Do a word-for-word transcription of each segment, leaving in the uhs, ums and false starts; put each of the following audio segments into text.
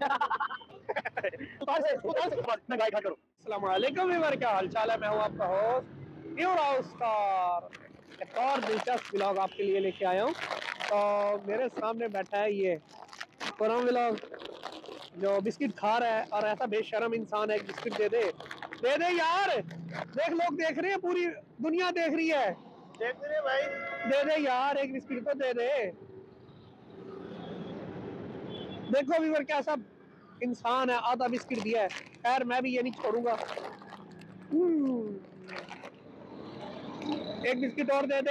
अस्सलाम वालेकुम व्यूअर, क्या हाल चाल है। मैं हूँ आपका होस्ट न्यू स्टार। एक और दिलचस्प व्लॉग आपके लिए लेके आया हूँ। तो मेरे सामने बैठा है ये खुरम व्लॉग, जो बिस्किट खा रहा है और ऐसा बेशरम इंसान है। बिस्किट दे दे दे दे यार, देख लोग देख रहे हैं, पूरी दुनिया देख रही है। देख रहे भाई, दे दे यार, एक बिस्किट तो दे दे। देखो व्यूअर कैसा इंसान है, आधा बिस्किट दिया है। खैर मैं भी ये नहीं छोड़ूंगा, एक बिस्किट और दे दे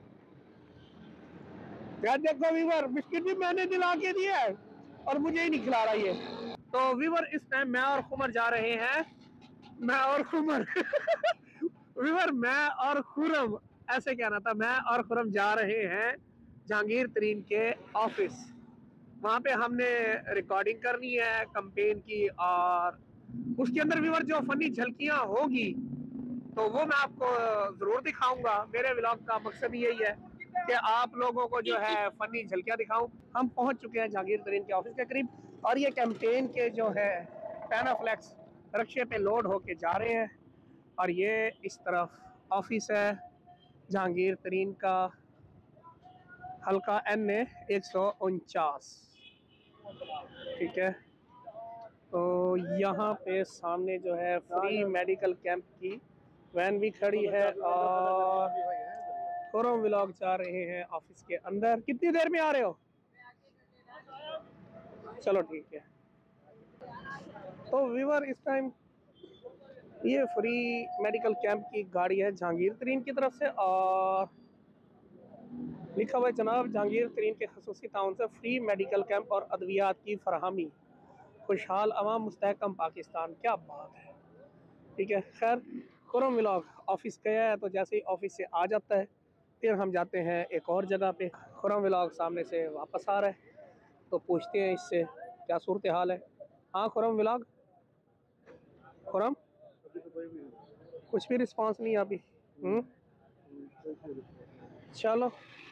यार। देखो व्यूअर, बिस्किट भी मैंने दिला के दिया है और मुझे ही नहीं खिला रहा ये। तो व्यूअर इस टाइम मैं और खुमर जा रहे हैं, मैं और खुमर व्यूअर मैं और खुरम, ऐसे कहना था, मैं और खुरम जा रहे हैं जहांगीर तरीन के ऑफिस। वहाँ पे हमने रिकॉर्डिंग करनी है कंपेन की, और उसके अंदर व्यूअर जो फनी झलकियां होगी तो वो मैं आपको जरूर दिखाऊंगा। मेरे व्लॉग का मकसद यही है कि आप लोगों को जो है फनी झलकियां दिखाऊं। हम पहुंच चुके हैं जहांगीर तरीन के ऑफिस के करीब, और ये कैंपेन के जो है पैनाफ्लेक्स रक्शे पे लोड होके जा रहे हैं। और ये इस तरफ ऑफिस है जहांगीर तरीन का, हल्का एन ए एक सौ उनचास, ठीक है। तो यहाँ पे सामने जो है फ्री मेडिकल कैंप की वैन भी खड़ी है, और खुरम व्लॉग जा रहे हैं ऑफिस के अंदर। कितनी देर में आ रहे हो? चलो ठीक है। तो व्यूअर इस टाइम ये फ्री मेडिकल कैंप की गाड़ी है जहांगीर तरीन की तरफ से, और लिखा हुआ है जनाब जहांगीर तरीन के खसूसी ताउन से फ्री मेडिकल कैंप और अद्वियात की फरहमी, खुशहाल अवाम मुस्तहकम पाकिस्तान। क्या बात है, ठीक है। खैर खुरम व्लॉग ऑफिस गया है, तो जैसे ही ऑफिस से आ जाता है फिर हम जाते हैं एक और जगह पे। खुरम व्लॉग सामने से वापस आ रहा है, तो पूछते हैं इससे क्या सूरत हाल है। हाँ खुरम व्लॉग, खुरम कुछ भी रिस्पांस नहीं अभी। हम्म चलो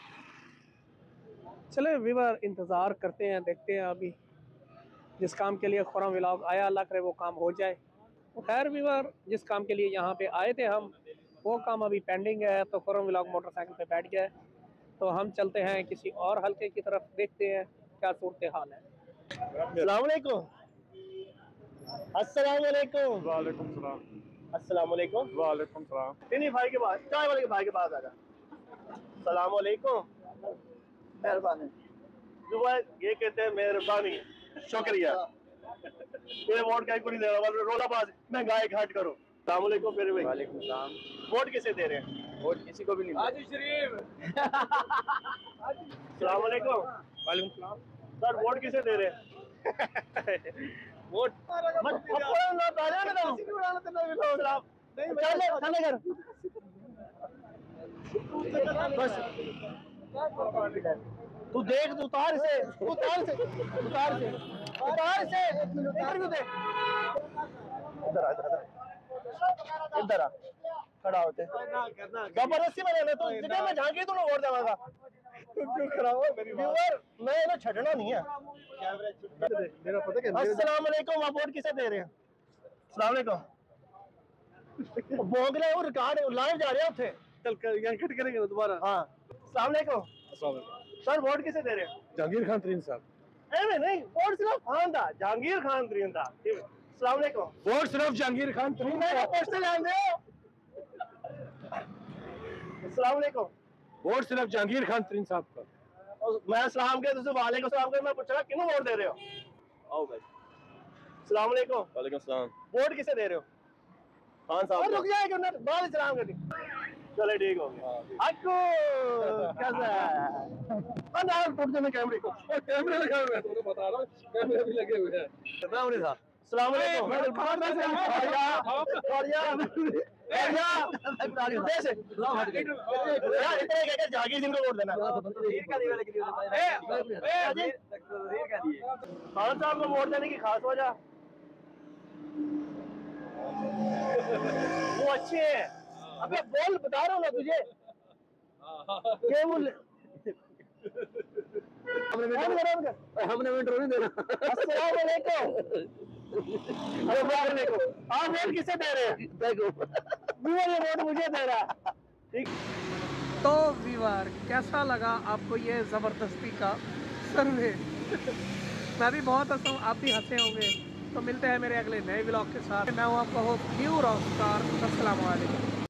चले व्यूअर, इंतज़ार करते हैं, देखते हैं अभी जिस काम के लिए खुरम व्लॉग आया, अल्लाह करे वो काम हो जाए। खैर व्यूअर, जिस काम के लिए यहाँ पे आए थे हम, वो काम अभी पेंडिंग है। तो खुरम व्लॉग मोटरसाइकिल पे बैठ गया है, तो हम चलते हैं किसी और हल्के की तरफ, देखते हैं क्या सूरत हाल है। अस्सलाम वालेकुम। अस्सलाम वालेकुम। वालेकुम सलाम। अस्सलाम वालेकुम। वालेकुम सलाम। इन्हीं भाई के पास, चाय वाले के भाई के पास आजा। अस्सलाम वालेकुम। मेहरबानी। जो है ये कहते हैं मेहरबानी, शुक्रिया। ये वोट का नहीं दे रहा, रोलाबाज महंगाई घाट करो। अस्सलाम वालेकुम मेरे भाई। वालेकुम सलाम। वोट किसे दे रहे हैं? वोट किसी को भी नहीं। हाजी शरीफ। अस्सलाम वालेकुम। वालेकुम सलाम। सर वोट किसे दे रहे हैं? वोट मत ना ताजा ना दो सलाम नहीं चले चले कर बस। तू देख, तू उतार से, उतार से, उतार से, उतार से इंटरव्यू दे। इधर आ, इधर आ, इधर आ, खड़ा होते जबरदस्ती में रहना। तो जितने में झांकी तू वोट देवागा। क्यों खड़ा हो मेरी व्यूअर, मैं ना छड़ना नहीं है। मेरा पता है। अस्सलाम वालेकुम। आप वोट किसे दे रहे हैं? अस्सलाम वालेकुम। बोग ले, वो रिकॉर्ड लाइव जा रहे हैं उठे, चल कर यहां कट करेंगे दोबारा। हां अस्सलाम वालेकुम। अस्सलाम वालेकुम। सर वोट किसे दे रहे हैं? जहांगीर खान तरीन साहब। नहीं नहीं, वोट सिर्फ खान था, जहांगीर खान तरीन था। अस्सलाम वालेकुम। वोट सिर्फ जहांगीर खान तरीन मेरा पोस्टर ध्यान दो। अस्सलाम वालेकुम। वोट सिर्फ जहांगीर खान तरीन साहब का। मैं सलाम के तुझे वालेकुम सलाम कर, मैं पूछ रहा किन्हों वोट दे रहे हो? आओ भाई। अस्सलाम वालेकुम। वालेकुम सलाम। वोट किसे दे रहे हो? खान साहब। रुक जाएगा ना, बाद सलाम कर दी। चले ठीक हो गया। अक्को कैसा है? अंदर फुट देने कैमरे को, कैमरे लगा हुए हैं, तो बता रहा हूं कैमरे भी लगे हुए हैं। कितना बड़ी था? अस्सलाम वालेकुम। मैं खान में से और या और या और या दे से यार, इतने क्या क्या जागी जिनको वोट देना। तकदीर का दिया लेकिन ए ए तकदीर का दिया। खान साहब को वोट देने की खास वजह वो अच्छे हैं। अबे बोल, बता रहा हूँ ना तुझे। क्या बोल हमने इंट्रो नहीं देना। अस्सलाम वालेकुम। आप वोट किसे दे रहे हैं? व्यूअर ये वोट मुझे दे रहा है। ठीक। तो व्यूअर कैसा लगा आपको ये ज़बरदस्ती का सर्वे? मैं भी बहुत हंसा हूँ, आप भी हंसे होंगे। तो मिलते हैं मेरे अगले नए व्लॉग के साथ। मैं हूँ आपका होस्ट न्यू रॉकस्टार। अस्सलाम वालेकुम।